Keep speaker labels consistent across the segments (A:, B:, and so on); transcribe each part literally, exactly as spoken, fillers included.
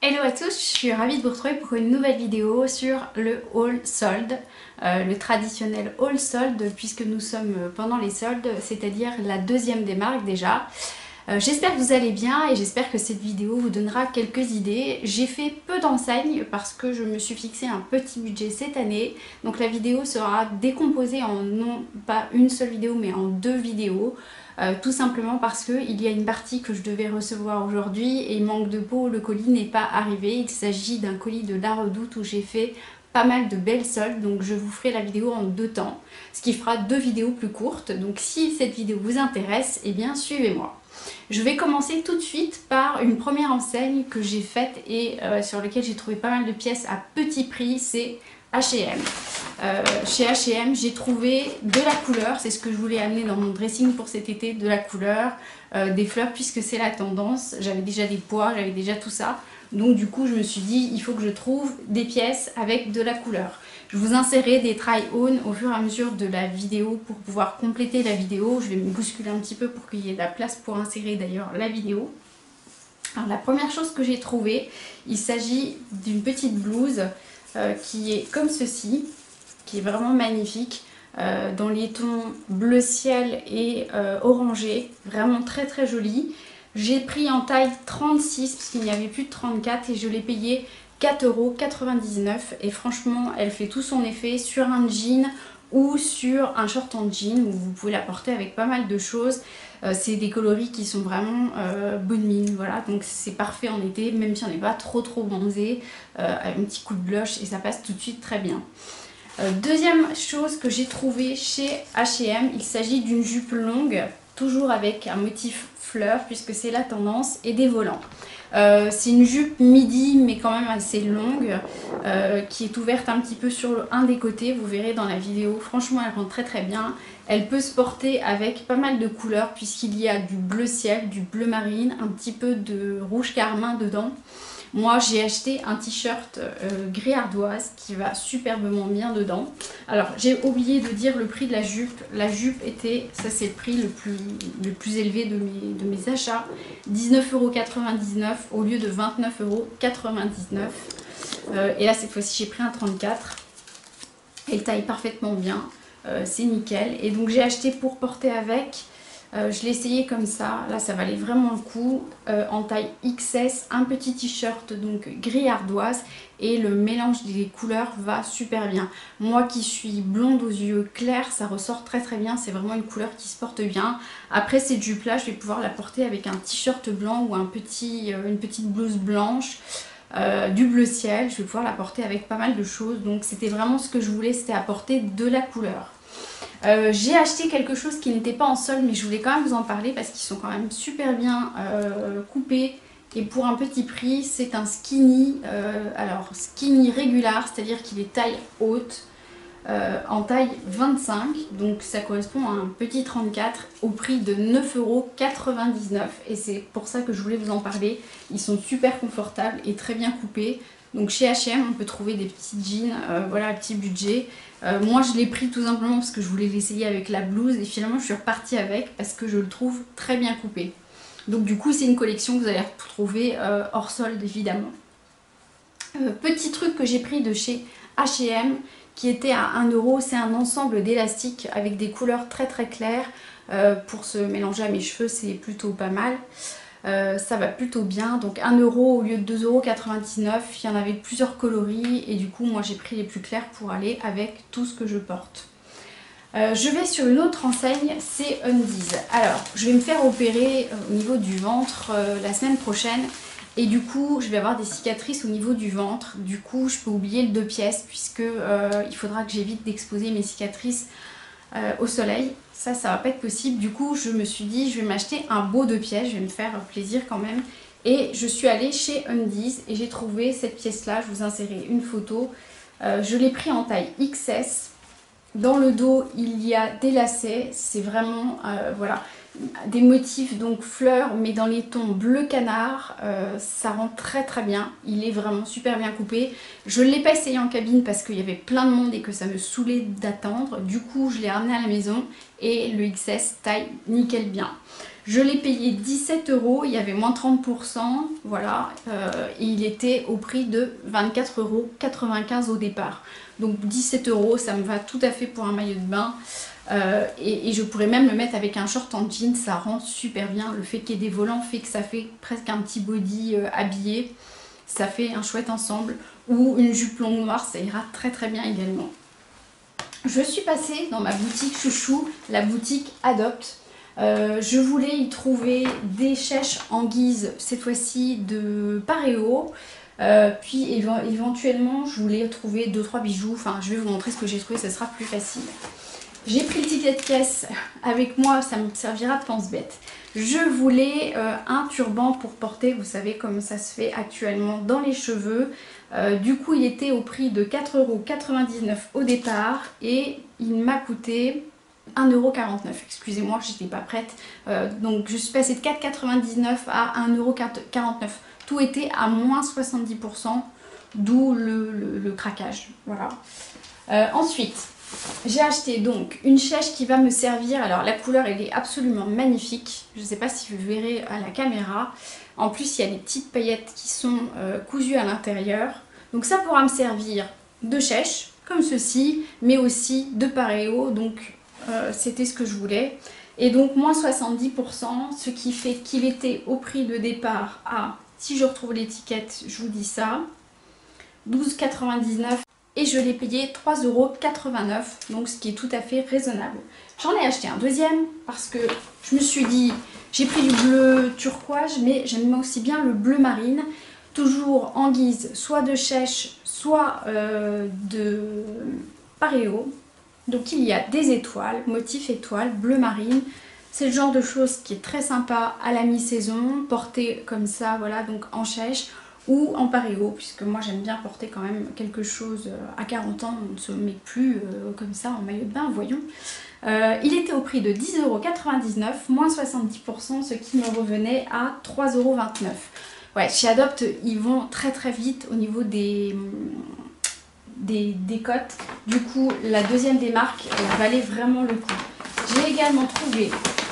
A: Hello à tous, je suis ravie de vous retrouver pour une nouvelle vidéo sur le haul solde, euh, le traditionnel haul solde puisque nous sommes pendant les soldes, c'est-à-dire la deuxième des marques déjà. Euh, j'espère que vous allez bien et j'espère que cette vidéo vous donnera quelques idées. J'ai fait peu d'enseignes parce que je me suis fixé un petit budget cette année, donc la vidéo sera décomposée en non pas une seule vidéo mais en deux vidéos. Euh, tout simplement parce qu'il y a une partie que je devais recevoir aujourd'hui et manque de peau, le colis n'est pas arrivé. Il s'agit d'un colis de La Redoute où j'ai fait pas mal de belles soldes, donc je vous ferai la vidéo en deux temps, ce qui fera deux vidéos plus courtes. Donc si cette vidéo vous intéresse, eh bien suivez-moi. Je vais commencer tout de suite par une première enseigne que j'ai faite et euh, sur laquelle j'ai trouvé pas mal de pièces à petit prix, c'est H et M. Euh, chez H et M, j'ai trouvé de la couleur, c'est ce que je voulais amener dans mon dressing pour cet été, de la couleur, euh, des fleurs puisque c'est la tendance. J'avais déjà des pois, j'avais déjà tout ça. Donc du coup, je me suis dit, il faut que je trouve des pièces avec de la couleur. Je vous insérerai des try-on au fur et à mesure de la vidéo pour pouvoir compléter la vidéo. Je vais me bousculer un petit peu pour qu'il y ait de la place pour insérer d'ailleurs la vidéo. Alors la première chose que j'ai trouvée, il s'agit d'une petite blouse euh, qui est comme ceci, qui est vraiment magnifique, euh, dans les tons bleu ciel et euh, orangé, vraiment très très jolie. J'ai pris en taille trente-six parce qu'il n'y avait plus de trente-quatre et je l'ai payé quatre euros quatre-vingt-dix-neuf et franchement elle fait tout son effet sur un jean ou sur un short en jean où vous pouvez la porter avec pas mal de choses. Euh, c'est des coloris qui sont vraiment euh, bonne mine, voilà, donc c'est parfait en été même si on n'est pas trop trop bronzé, euh, un petit coup de blush et ça passe tout de suite très bien. Euh, deuxième chose que j'ai trouvé chez H et M, il s'agit d'une jupe longue, toujours avec un motif fleur puisque c'est la tendance et des volants. Euh, c'est une jupe midi mais quand même assez longue euh, qui est ouverte un petit peu sur le, un des côtés, vous verrez dans la vidéo, franchement elle rentre très très bien. Elle peut se porter avec pas mal de couleurs puisqu'il y a du bleu ciel, du bleu marine, un petit peu de rouge carmin dedans. Moi j'ai acheté un t-shirt euh, gris ardoise qui va superbement bien dedans. Alors j'ai oublié de dire le prix de la jupe. La jupe était, ça c'est le prix le plus, le plus élevé de mes, de mes achats, dix-neuf euros quatre-vingt-dix-neuf au lieu de vingt-neuf euros quatre-vingt-dix-neuf. Euh, et là cette fois-ci j'ai pris un trente-quatre. Elle taille parfaitement bien, euh, c'est nickel. Et donc j'ai acheté pour porter avec. Euh, je l'ai essayé comme ça, là ça valait vraiment le coup, euh, en taille X S, un petit t-shirt donc gris ardoise et le mélange des couleurs va super bien. Moi qui suis blonde aux yeux clairs, ça ressort très très bien, c'est vraiment une couleur qui se porte bien. Après cette jupe là, je vais pouvoir la porter avec un t-shirt blanc ou un petit, euh, une petite blouse blanche. Euh, du bleu ciel, je vais pouvoir la porter avec pas mal de choses, donc c'était vraiment ce que je voulais, c'était apporter de la couleur. Euh, j'ai acheté quelque chose qui n'était pas en solde mais je voulais quand même vous en parler parce qu'ils sont quand même super bien euh, coupés et pour un petit prix. C'est un skinny, euh, alors skinny régular, c'est à dire qu'il est taille haute, euh, en taille vingt-cinq, donc ça correspond à un petit trente-quatre au prix de neuf euros quatre-vingt-dix-neuf et c'est pour ça que je voulais vous en parler. Ils sont super confortables et très bien coupés. Donc chez H et M on peut trouver des petits jeans, euh, voilà, à petit budget. Euh, moi je l'ai pris tout simplement parce que je voulais l'essayer avec la blouse et finalement je suis repartie avec parce que je le trouve très bien coupé. Donc du coup c'est une collection que vous allez retrouver euh, hors solde évidemment. Euh, petit truc que j'ai pris de chez H et M qui était à un euro, c'est un ensemble d'élastiques avec des couleurs très très claires. Euh, pour se mélanger à mes cheveux c'est plutôt pas mal. Euh, ça va plutôt bien, donc un euro au lieu de deux euros quatre-vingt-dix-neuf, il y en avait plusieurs coloris et du coup moi j'ai pris les plus clairs pour aller avec tout ce que je porte. Euh, je vais sur une autre enseigne, c'est Undies. Alors je vais me faire opérer euh, au niveau du ventre euh, la semaine prochaine et du coup je vais avoir des cicatrices au niveau du ventre, du coup je peux oublier le deux pièces puisque euh, il faudra que j'évite d'exposer mes cicatrices Euh, au soleil, ça ça va pas être possible. Du coup je me suis dit je vais m'acheter un beau deux pièces, je vais me faire plaisir quand même et je suis allée chez Undies et j'ai trouvé cette pièce là, je vous insérerai une photo. Euh, je l'ai pris en taille X S, dans le dos il y a des lacets, c'est vraiment euh, voilà, des motifs donc fleurs mais dans les tons bleu canard, euh, ça rend très très bien, il est vraiment super bien coupé. Je ne l'ai pas essayé en cabine parce qu'il y avait plein de monde et que ça me saoulait d'attendre, du coup je l'ai ramené à la maison et le X S taille nickel bien. Je l'ai payé dix-sept euros, il y avait moins trente pour cent, voilà, euh, et il était au prix de vingt-quatre euros quatre-vingt-quinze au départ. Donc dix-sept euros, ça me va tout à fait pour un maillot de bain. Euh, et, et je pourrais même le mettre avec un short en jean, ça rend super bien. Le fait qu'il y ait des volants fait que ça fait presque un petit body euh, habillé. Ça fait un chouette ensemble. Ou une jupe longue noire, ça ira très très bien également. Je suis passée dans ma boutique chouchou, la boutique Adopt. Euh, je voulais y trouver des chèches en guise, cette fois-ci de Pareo. Euh, puis éventuellement, je voulais trouver deux trois bijoux. Enfin, je vais vous montrer ce que j'ai trouvé, ce sera plus facile. J'ai pris le ticket de caisse avec moi, ça me servira de pense-bête. Je voulais euh, un turban pour porter, vous savez comme ça se fait actuellement dans les cheveux. Euh, du coup, il était au prix de quatre euros quatre-vingt-dix-neuf au départ et il m'a coûté un euro quarante-neuf. Excusez-moi, j'étais pas prête. Euh, donc je suis passée de quatre euros quatre-vingt-dix-neuf à un euro quarante-neuf. Tout était à moins soixante-dix pour cent, d'où le, le, le craquage. Voilà. Euh, ensuite, j'ai acheté donc une chèche qui va me servir. Alors la couleur elle est absolument magnifique. Je ne sais pas si vous verrez à la caméra. En plus il y a des petites paillettes qui sont euh, cousues à l'intérieur. Donc ça pourra me servir de chèche comme ceci, mais aussi de pareo. Donc euh, c'était ce que je voulais. Et donc moins soixante-dix pour cent, ce qui fait qu'il était au prix de départ à, si je retrouve l'étiquette, je vous dis ça, douze euros quatre-vingt-dix-neuf. Et je l'ai payé trois euros quatre-vingt-neuf, donc ce qui est tout à fait raisonnable. J'en ai acheté un deuxième parce que je me suis dit, j'ai pris du bleu turquoise, mais j'aime aussi bien le bleu marine, toujours en guise soit de chèche, soit euh, de pareo. Donc il y a des étoiles, motif étoile, bleu marine. C'est le genre de chose qui est très sympa à la mi-saison, porté comme ça, voilà, donc en chèche ou en pareo, puisque moi j'aime bien porter quand même quelque chose à quarante ans, on ne se met plus euh, comme ça en maillot de bain, voyons. Euh, il était au prix de dix euros quatre-vingt-dix-neuf, moins soixante-dix pour cent, ce qui me revenait à trois euros vingt-neuf. Ouais, chez Adopt, ils vont très très vite au niveau des, des, des cotes. Du coup, la deuxième des marques, elle valait vraiment le coup. J'ai également trouvé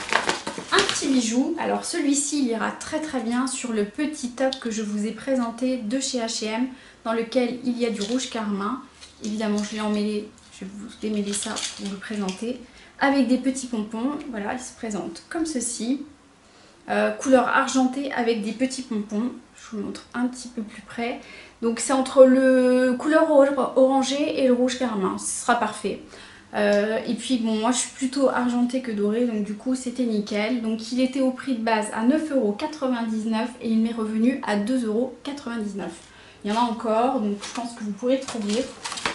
A: un petit bijou. Alors celui-ci il ira très très bien sur le petit top que je vous ai présenté de chez H et M, dans lequel il y a du rouge carmin. Évidemment je l'ai emmêlé, je vais vous démêler ça pour vous le présenter, avec des petits pompons. Voilà, il se présente comme ceci, euh, couleur argentée avec des petits pompons. Je vous montre un petit peu plus près. Donc c'est entre le couleur orangé et le rouge carmin, ce sera parfait. Euh, et puis bon, moi je suis plutôt argentée que dorée, donc du coup c'était nickel. Donc il était au prix de base à neuf euros quatre-vingt-dix-neuf et il m'est revenu à deux euros quatre-vingt-dix-neuf. Il y en a encore, donc je pense que vous pourrez trouver.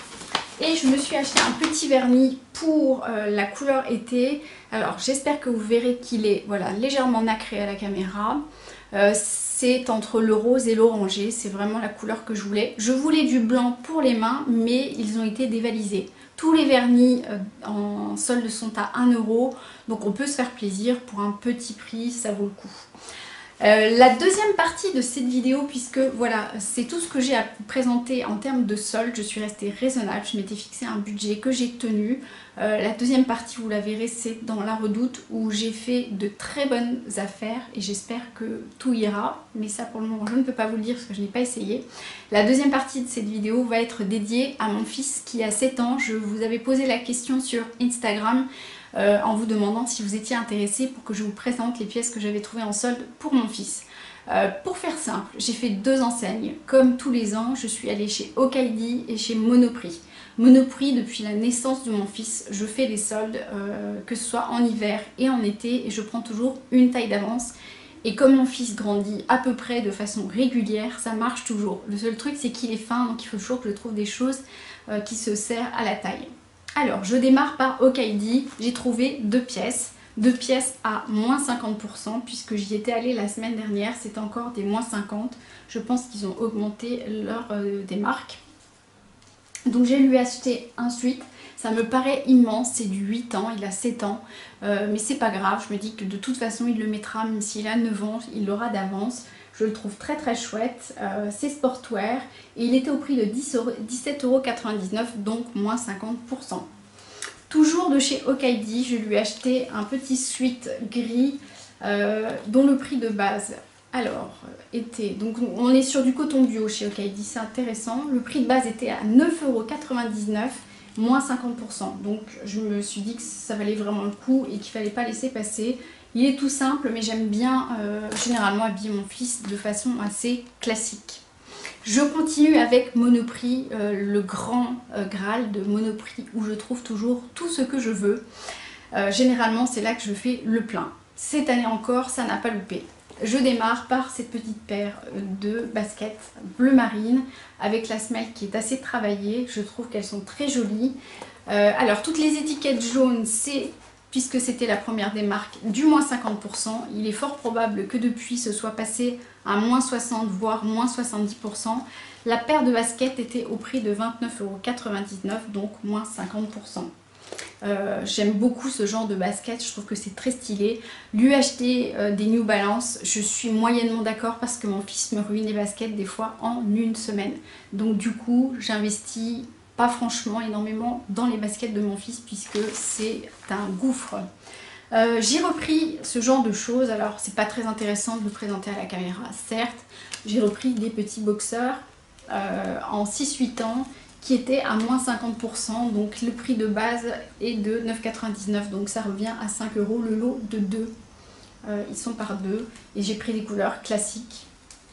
A: Et je me suis acheté un petit vernis pour euh, la couleur été. Alors j'espère que vous verrez qu'il est voilà, légèrement nacré à la caméra. Euh, c'est entre le rose et l'orangé, c'est vraiment la couleur que je voulais. Je voulais du blanc pour les mains, mais ils ont été dévalisés. Tous les vernis euh, en solde sont à un euro, donc on peut se faire plaisir pour un petit prix, ça vaut le coup. Euh, la deuxième partie de cette vidéo, puisque voilà, c'est tout ce que j'ai à vous présenter en termes de solde, je suis restée raisonnable, je m'étais fixé un budget que j'ai tenu. Euh, la deuxième partie, vous la verrez, c'est dans la Redoute où j'ai fait de très bonnes affaires et j'espère que tout ira, mais ça pour le moment je ne peux pas vous le dire parce que je n'ai pas essayé. La deuxième partie de cette vidéo va être dédiée à mon fils qui a sept ans. Je vous avais posé la question sur Instagram Euh, en vous demandant si vous étiez intéressé pour que je vous présente les pièces que j'avais trouvées en solde pour mon fils. Euh, pour faire simple, j'ai fait deux enseignes. Comme tous les ans, je suis allée chez Okaidi et chez Monoprix. Monoprix, depuis la naissance de mon fils, je fais des soldes, euh, que ce soit en hiver et en été, et je prends toujours une taille d'avance. Et comme mon fils grandit à peu près de façon régulière, ça marche toujours. Le seul truc, c'est qu'il est fin, donc il faut toujours que je trouve des choses euh, qui se serrent à la taille. Alors, je démarre par Okaidi. J'ai trouvé deux pièces. Deux pièces à moins cinquante pour cent puisque j'y étais allée la semaine dernière. C'est encore des moins cinquante. Je pense qu'ils ont augmenté leur euh, des marques. Donc, j'ai lui acheté ensuite Ça me paraît immense, c'est du huit ans, il a sept ans, euh, mais c'est pas grave, je me dis que de toute façon il le mettra, même s'il a neuf ans, il l'aura d'avance. Je le trouve très très chouette, euh, c'est sportwear et il était au prix de dix-sept euros quatre-vingt-dix-neuf, donc moins cinquante pour cent. Toujours de chez Okaidi, je lui ai acheté un petit sweat gris euh, dont le prix de base alors était, donc on est sur du coton bio chez Okaidi, c'est intéressant. Le prix de base était à neuf euros quatre-vingt-dix-neuf, moins cinquante pour cent, donc je me suis dit que ça valait vraiment le coup et qu'il fallait pas laisser passer. Il est tout simple, mais j'aime bien euh, généralement habiller mon fils de façon assez classique. Je continue avec Monoprix, euh, le grand euh, Graal de Monoprix, où je trouve toujours tout ce que je veux. Euh, généralement, c'est là que je fais le plein. Cette année encore, ça n'a pas loupé. Je démarre par cette petite paire de baskets bleu marine, avec la semelle qui est assez travaillée. Je trouve qu'elles sont très jolies. Euh, alors, toutes les étiquettes jaunes, c'est... puisque c'était la première des marques, du moins cinquante pour cent. Il est fort probable que depuis ce soit passé à moins soixante voire moins soixante-dix pour cent. La paire de baskets était au prix de vingt-neuf euros quatre-vingt-dix-neuf, donc moins cinquante pour cent. Euh, J'aime beaucoup ce genre de basket, je trouve que c'est très stylé. Lui acheter euh, des New Balance, je suis moyennement d'accord parce que mon fils me ruine les baskets des fois en une semaine. Donc du coup, j'investis pas franchement énormément dans les baskets de mon fils puisque c'est un gouffre. Euh, J'ai repris ce genre de choses, alors c'est pas très intéressant de le présenter à la caméra, certes. J'ai repris des petits boxers euh, en six huit ans qui étaient à moins cinquante pour cent, donc le prix de base est de neuf euros quatre-vingt-dix-neuf, donc ça revient à cinq euros le lot de deux. Euh, ils sont par deux et j'ai pris des couleurs classiques.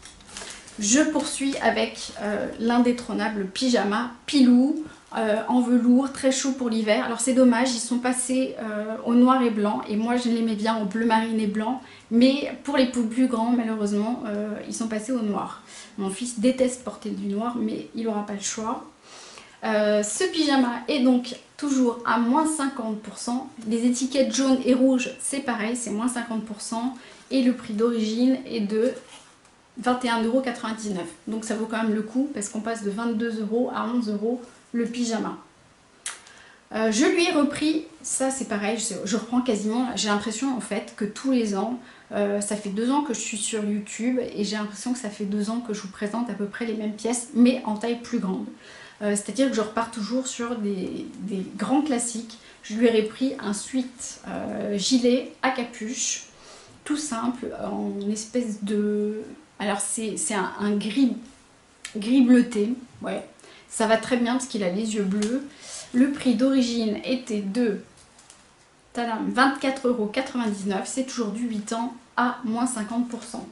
A: Je poursuis avec euh, l'indétrônable pyjama Pilou euh, en velours, très chaud pour l'hiver. Alors c'est dommage, ils sont passés euh, au noir et blanc et moi je l'aimais bien au bleu marine et blanc. Mais pour les plus grands, malheureusement, euh, ils sont passés au noir. Mon fils déteste porter du noir, mais il n'aura pas le choix. Euh, ce pyjama est donc toujours à moins cinquante pour cent. Les étiquettes jaunes et rouges, c'est pareil, c'est moins cinquante pour cent. Et le prix d'origine est de vingt et un euros quatre-vingt-dix-neuf. Donc ça vaut quand même le coup parce qu'on passe de vingt-deux euros à onze euros le pyjama. Euh, je lui ai repris, ça c'est pareil, je, je reprends quasiment, j'ai l'impression en fait que tous les ans, euh, ça fait deux ans que je suis sur YouTube et j'ai l'impression que ça fait deux ans que je vous présente à peu près les mêmes pièces mais en taille plus grande. Euh, C'est-à-dire que je repars toujours sur des, des grands classiques. Je lui ai repris un sweat euh, gilet à capuche, tout simple, en espèce de... Alors c'est un, un gris, gris bleuté, ouais. Ça va très bien parce qu'il a les yeux bleus. Le prix d'origine était de vingt-quatre euros quatre-vingt-dix-neuf, c'est toujours du huit ans à moins cinquante pour cent.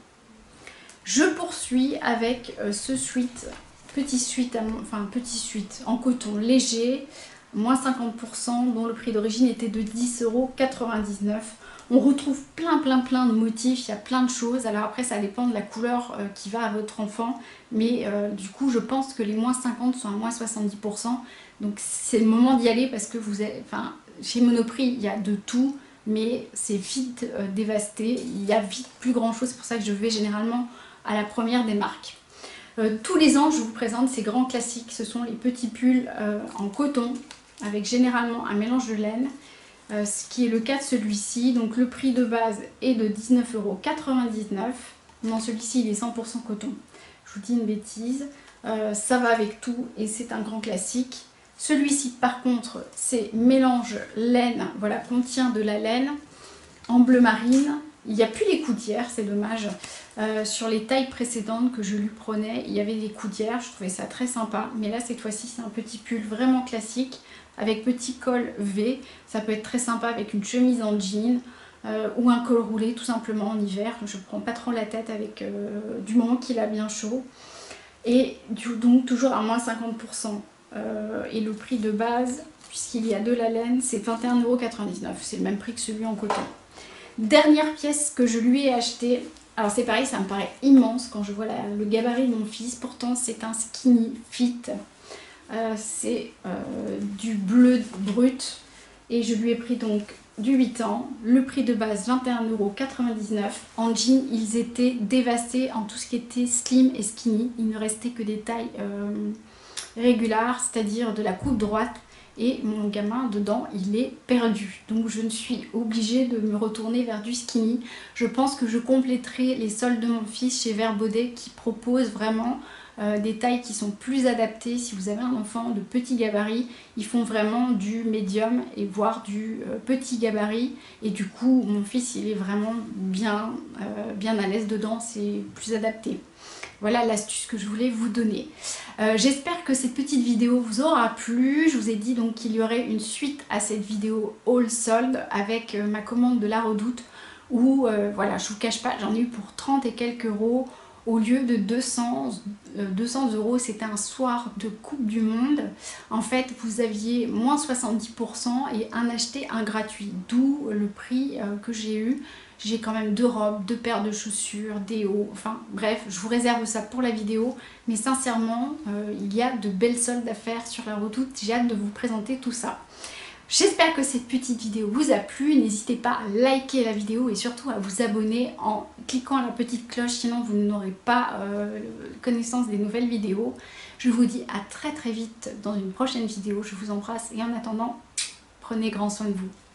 A: Je poursuis avec euh, ce sweat, petit sweat, enfin petit sweat en coton léger, moins cinquante pour cent, dont le prix d'origine était de dix euros quatre-vingt-dix-neuf. On retrouve plein plein plein de motifs, il y a plein de choses. Alors après ça dépend de la couleur euh, qui va à votre enfant. Mais euh, du coup je pense que les moins cinquante sont à moins soixante-dix pour cent. Donc c'est le moment d'y aller parce que vous êtes, enfin, chez Monoprix il y a de tout. Mais c'est vite euh, dévasté, il y a vite plus grand chose. C'est pour ça que je vais généralement à la première des marques. Euh, tous les ans je vous présente ces grands classiques. Ce sont les petits pulls euh, en coton avec généralement un mélange de laine. Euh, ce qui est le cas de celui-ci. Donc le prix de base est de dix-neuf euros quatre-vingt-dix-neuf. Non, celui-ci il est cent pour cent coton. Je vous dis une bêtise. Euh, ça va avec tout et c'est un grand classique. Celui-ci par contre c'est mélange laine, voilà, contient de la laine en bleu marine. Il n'y a plus les coudières, c'est dommage. Euh, sur les tailles précédentes que je lui prenais, il y avait des coudières, je trouvais ça très sympa. Mais là cette fois-ci c'est un petit pull vraiment classique avec petit col V. Ça peut être très sympa avec une chemise en jean euh, ou un col roulé tout simplement en hiver. Je ne prends pas trop la tête avec euh, du moment qu'il a bien chaud. Et du, donc toujours à moins cinquante pour cent. Euh, et le prix de base, puisqu'il y a de la laine, c'est vingt et un euros quatre-vingt-dix-neuf. C'est le même prix que celui en coton. Dernière pièce que je lui ai achetée. Alors c'est pareil, ça me paraît immense quand je vois la, le gabarit de mon fils. Pourtant c'est un skinny fit. Euh, c'est euh, du bleu brut. Et je lui ai pris donc du huit ans. Le prix de base vingt et un euros quatre-vingt-dix-neuf. En jean, ils étaient dévastés en tout ce qui était slim et skinny. Il ne restait que des tailles euh, régulières, c'est-à-dire de la coupe droite. et mon gamin dedans il est perdu. Donc je ne suis obligée de me retourner vers du skinny. Je pense que je compléterai les soldes de mon fils chez Vert Baudet qui propose vraiment euh, des tailles qui sont plus adaptées. Si vous avez un enfant de petit gabarit, ils font vraiment du médium et voire du euh, petit gabarit, et du coup mon fils il est vraiment bien, euh, bien à l'aise dedans, c'est plus adapté. Voilà l'astuce que je voulais vous donner. Euh, J'espère que cette petite vidéo vous aura plu. Je vous ai dit donc qu'il y aurait une suite à cette vidéo haul solde avec euh, ma commande de la Redoute où, euh, voilà, je vous cache pas, j'en ai eu pour trente et quelques euros au lieu de deux cents euros. C'était un soir de Coupe du Monde. En fait, vous aviez moins soixante-dix pour cent et un acheté, un gratuit. D'où le prix euh, que j'ai eu. J'ai quand même deux robes, deux paires de chaussures, des hauts, enfin bref, je vous réserve ça pour la vidéo. Mais sincèrement, euh, il y a de belles soldes à faire sur la Redoute. J'ai hâte de vous présenter tout ça. J'espère que cette petite vidéo vous a plu. N'hésitez pas à liker la vidéo et surtout à vous abonner en cliquant à la petite cloche, sinon vous n'aurez pas euh, connaissance des nouvelles vidéos. Je vous dis à très très vite dans une prochaine vidéo. Je vous embrasse et en attendant, prenez grand soin de vous.